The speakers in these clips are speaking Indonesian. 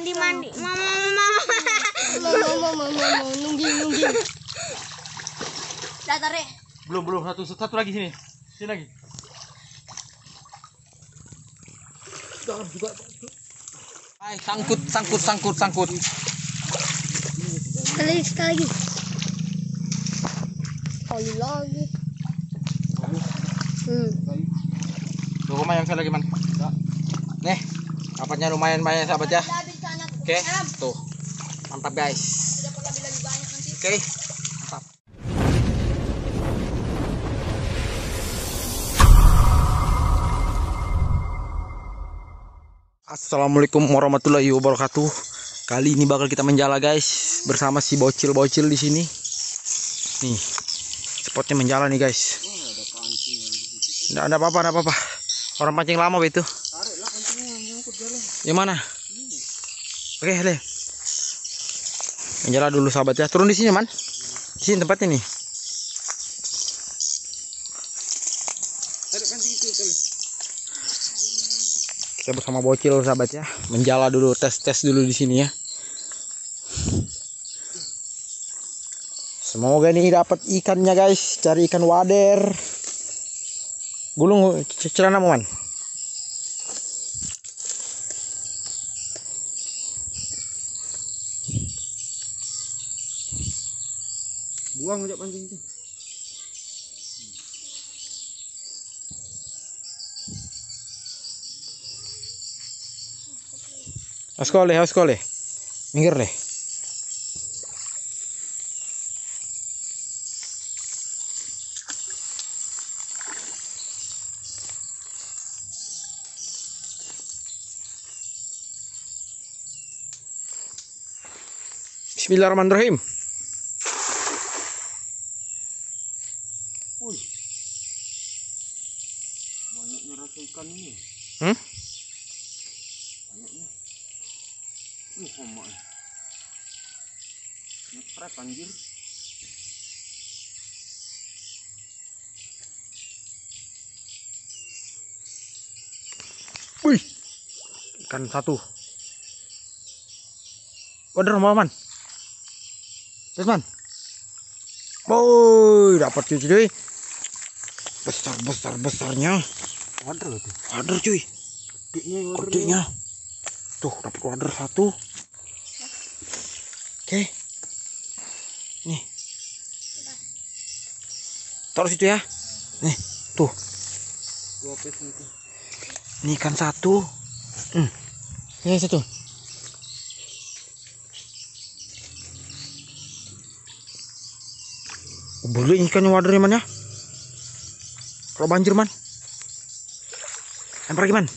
mandi. Mama. Nungging. Dah tarik. Belum satu lagi sini. Sini lagi. Dalam juga. Hai, sangkut. Sekali lagi. Kali lagi. Tuh lumayan sekali lagi man. Nih, dapatnya lumayan banyak sahabat ya. Oke, tuh mantap guys. Oke, mantap. Assalamualaikum warahmatullahi wabarakatuh. Kali ini bakal kita menjala guys bersama si bocil di sini. Nih, spotnya menjala nih guys. Nggak ada apa-apa. Orang pancing lama itu. Yang mana? Oke, deh. Menjala dulu sahabat ya. Turun di sini man. Di sini tempatnya nih. Kita bersama bocil sahabat ya. Menjala dulu, tes dulu di sini ya. Semoga nih dapat ikannya guys. Cari ikan wader. Gulung celana man. Buang aja pancing itu. Askole. Minggir deh. Bismillahirrahmanirrahim. Wih. Banyaknya rasa ikan ini. Banyaknya. Homo. Ngepret anjir. Wih. Ikan satu. Wader man. Man. Boy, dapat cuy. Besarnya. Wader cuy. Gedenya. Tuh, dapat wader satu. Oke. Nih. Taruh situ ya. Nih, tuh. Ini ikan satu. Ini satu. Boleh ikannya wadernya man ya. Kalau banjir man. Lempar lagi man.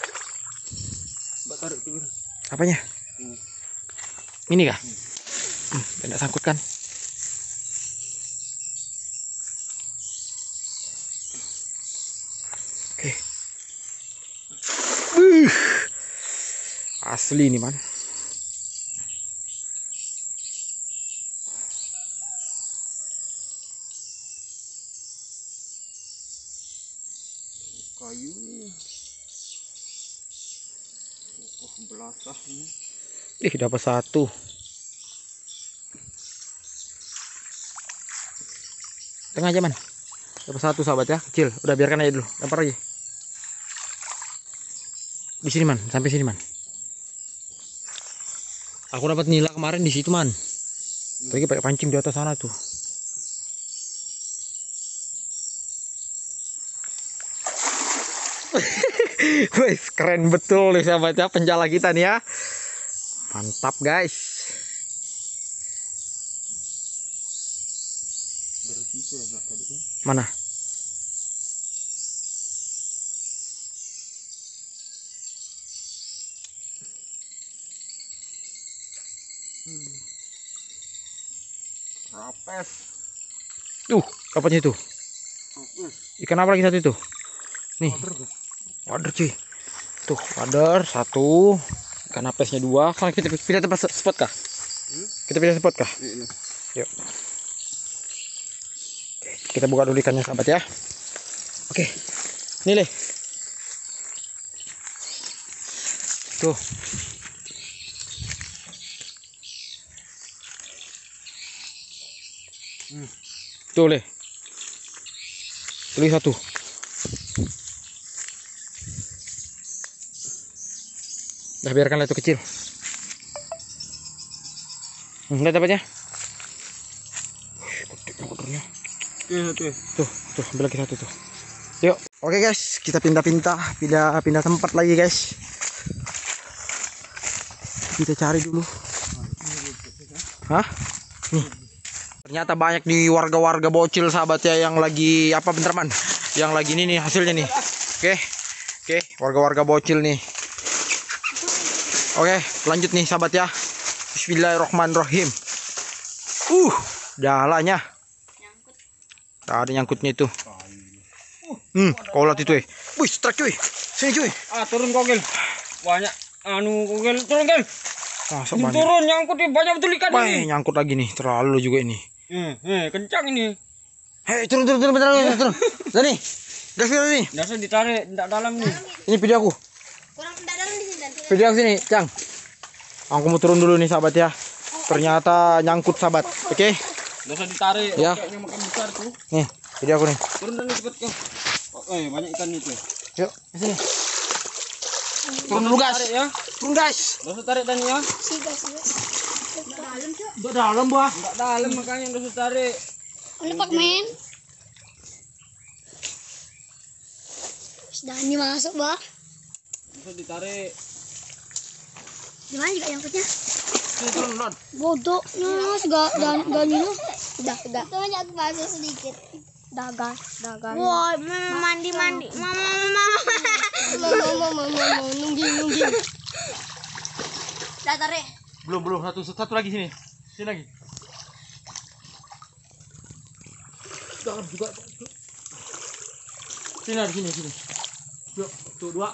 Apanya? Ini kah? Tidak sangkut kan? Oke. Asli ini man. Kayu belasah ini. Dapat satu. Tengah aja man. Dapat satu sahabat ya, kecil. Udah biarkan aja dulu. Lempar aja. Di sini man, sampai sini man. Aku dapat nila kemarin di situ man. Lagi pakai pancing di atas sana tuh. Wes keren betul nih sahabat ya penjala kita nih ya. Mantap guys. Mana? Rapes. Dapatnya itu. Ikan apa lagi satu itu? Nih. Wader cuy. Tuh, wader satu. Ikan apesnya dua. Kalau kita pindah tempat spot kah? Kita pindah spot kah? Yuk. Oke, kita buka dulu ikannya sahabat ya. Oke. Ini leh. Tuh. Tuh Le. Tulis satu. Dah biarkanlah itu kecil. Lihat dapatnya. Kotornya. Tuh, ambil lagi satu tuh. Yuk. Oke guys, kita pindah tempat lagi guys. Kita cari dulu. Hah? Nih. Ternyata banyak nih warga-warga bocil sahabat ya yang lagi apa bentar man? Yang lagi ini nih hasilnya nih. Oke, warga-warga bocil nih. Oke, lanjut nih sahabat ya. Bismillahirrahmanirrahim. Jalannya. Ada nyangkutnya itu. Kolot itu Wih, strike cuy. Sini cuy. Turun kogel. Banyak kogel, turun kogel. Masa banyak? Turun nyangkut banyak betul ikan ini. Nyangkut lagi nih, terlalu juga ini. Kencang ini. Hei, turun beneran turun. Sini. Gas nih. Dasar ditarik, tidak dalam nih. Ini video aku. Kurang dalam di sini. Video aku sini, Cang. Aku mau turun dulu nih sahabat ya. Ternyata nyangkut sahabat. Oke. Dasar ditarik. Ya. Kayaknya makin besar tuh. Nih, video aku nih. Turun dan cepet kau. Banyak ikan itu. Yuk, ke sini. Turun dulu guys. Tarik ya. Turun guys. Dasar tarik dan ya. Sigas. Udah dalam, Bah. Enggak dalam makanya dasar tarik. Ini Pak Men. Sudah ini masuk, Bah. Dasar ditarik. Gimana juga nyangkutnya? Sini turun, Lon. Bodohnya gak Nino. Udah. Itu aja aku masuk sedikit. Dagan. Wah, mandi. Mama. Nungging. Dah tarik. Belum, satu lagi sini. Sini lagi. Jangan juga. Sini. Yuk, tuh dua.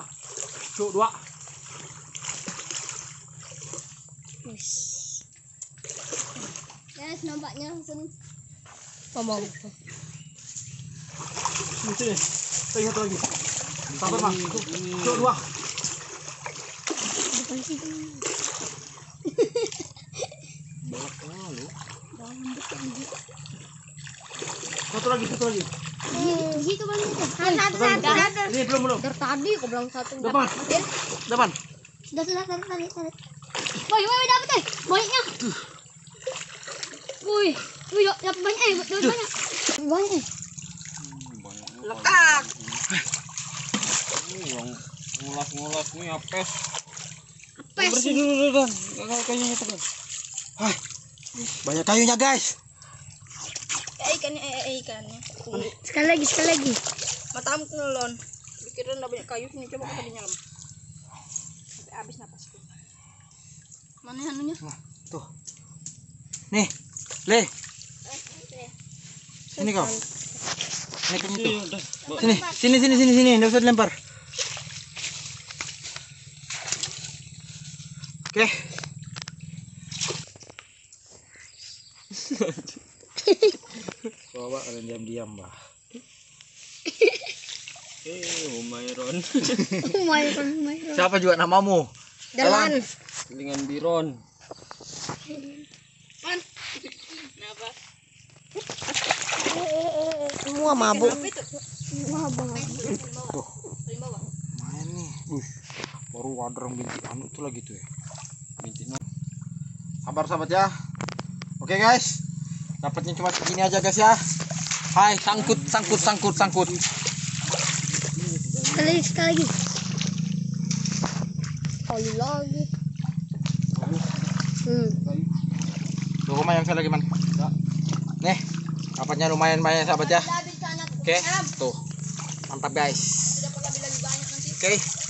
Guys, nampaknya langsung Sini. Satu lagi. Tambah, Bang. Tuh dua. depan sih. Satu lagi. Gitu kan itu. Satu. Ini belum. Dari tadi aku bilang satu. Depan. Sudah tarik. Woi, dapat deh. Banyaknya. Wih, dapat banyak banyak. Banyak. Lekak. Yang ngulas nih apes. Bersih dulu Dan. Enggak kayunya tekan. Banyak kayunya, guys. Ikannya. Sekali lagi. Matamu kelon. Pikiran udah banyak kayu sini, coba kita nyelam. Sampai habis napasku. Mana anunya? Tuh. Nih, Le. Sini kau. Ini kamu tuh. Sini. Enggak usah dilempar. Oke. Coba kalian diam, Bah. Umairon. Umairon. Siapa juga namamu? Dalan. Dengan Biron. Kenapa? Semua mabuk. Tuh. Main nih. Baru wader binti anu itu lagi tuh ya. Binti Sabar sahabat ya. Oke guys. Dapatnya cuma segini aja guys ya. Hai, sangkut. Sekali lagi. Kali lagi. Tuh lumayan saya lagi man. Nih, dapatnya lumayan sahabat ya. Oke, tuh. Mantap guys. Oke.